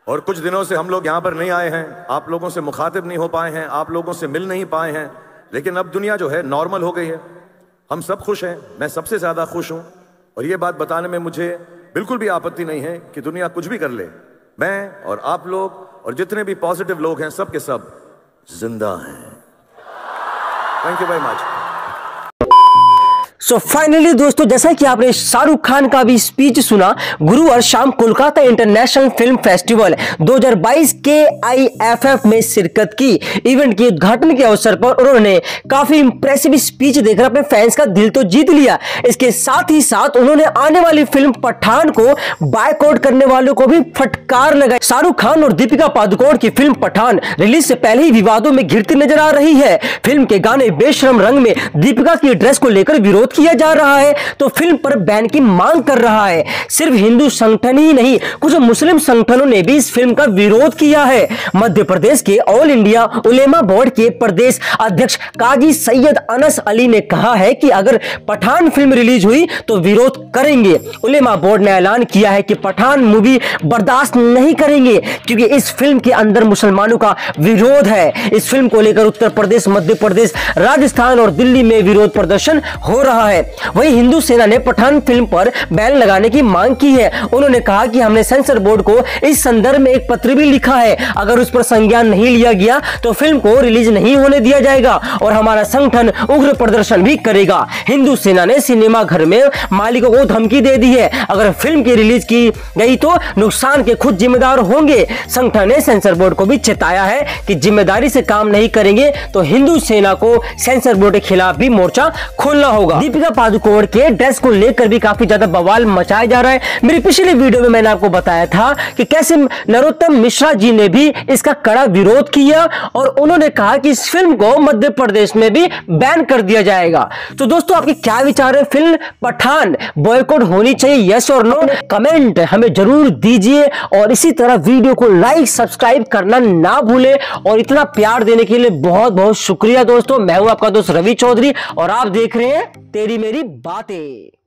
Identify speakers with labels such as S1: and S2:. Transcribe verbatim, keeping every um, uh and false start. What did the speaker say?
S1: और कुछ दिनों से हम लोग यहाँ पर नहीं आए हैं, आप लोगों से मुखातिब नहीं हो पाए हैं, आप लोगों से मिल नहीं पाए हैं, लेकिन अब दुनिया जो है नॉर्मल हो गई है। हम सब खुश हैं, मैं सबसे ज़्यादा खुश हूँ। और ये बात बताने में मुझे बिल्कुल भी आपत्ति नहीं है कि दुनिया कुछ भी कर ले, मैं और आप लोग और जितने भी पॉजिटिव लोग हैं सब के सब जिंदा हैं। Thank you very much.
S2: So finally दोस्तों, जैसा कि आपने शाहरुख खान का भी स्पीच सुना, गुरुवार शाम कोलकाता इंटरनेशनल फिल्म फेस्टिवल दो हज़ार बाईस के आई एफ एफ में शिरकत की। इवेंट के उद्घाटन के अवसर पर उन्होंने काफी इंप्रेसिव स्पीच देकर अपने फैंस का दिल तो जीत लिया। इसके साथ ही साथ उन्होंने आने वाली फिल्म पठान को बायकॉट करने वालों को भी फटकार लगाई। शाहरुख खान और दीपिका पादुकोण की फिल्म पठान रिलीज से पहले ही विवादों में घिरती नजर आ रही है। फिल्म के गाने बेशरम रंग में दीपिका की ड्रेस को लेकर विरोध किया जा रहा है तो फिल्म पर बैन की मांग कर रहा है। सिर्फ हिंदू संगठन ही नहीं, कुछ मुस्लिम संगठनों ने भी इस फिल्म का विरोध किया है। मध्य प्रदेश के ऑल इंडिया उलेमा बोर्ड के प्रदेश अध्यक्ष काजी सैयद अनस अली ने कहा है कि अगर पठान फिल्म रिलीज हुई तो विरोध करेंगे। उलेमा बोर्ड ने ऐलान किया है कि पठान मूवी बर्दाश्त नहीं करेंगे क्योंकि इस फिल्म के अंदर मुसलमानों का विरोध है। इस फिल्म को लेकर उत्तर प्रदेश, मध्य प्रदेश, राजस्थान और दिल्ली में विरोध प्रदर्शन हो रहा है। वहीं हिंदू सेना ने पठान फिल्म पर बैन लगाने की मांग की है। उन्होंने कहा कि हमने सेंसर बोर्ड को इस संदर्भ में एक पत्र भी लिखा है। अगर उस पर संज्ञान नहीं लिया गया तो फिल्म को रिलीज नहीं होने दिया जाएगा और हमारा संगठन उग्र प्रदर्शन भी करेगा। हिंदू सेना ने सिनेमा घर में मालिकों को धमकी दे दी है, अगर फिल्म की रिलीज की गई तो नुकसान के खुद जिम्मेदार होंगे। संगठन ने सेंसर बोर्ड को भी चेताया है कि जिम्मेदारी से काम नहीं करेंगे तो हिंदू सेना को सेंसर बोर्ड के खिलाफ भी मोर्चा खोलना होगा। दीपिका पादुकोण के ड्रेस को लेकर भी काफी ज्यादा बवाल मचाया जा रहा है। मेरी पिछली वीडियो में मैंने आपको बताया था कि कैसे नरोत्तम मिश्रा जी ने भी इसका कड़ा विरोध किया और उन्होंने कहा कि इस फिल्म को मध्य प्रदेश में भी बैन कर दिया जाएगा। तो दोस्तों, आपके क्या विचार है? फिल्म पठान बॉयकॉट होनी चाहिए, यस और नो? कमेंट हमें जरूर दीजिए और इसी तरह वीडियो को लाइक सब्सक्राइब करना ना भूले और इतना प्यार देने के लिए बहुत बहुत शुक्रिया दोस्तों। मैं हूं आपका दोस्त रवि चौधरी और आप देख रहे हैं तेरी मेरी बातें।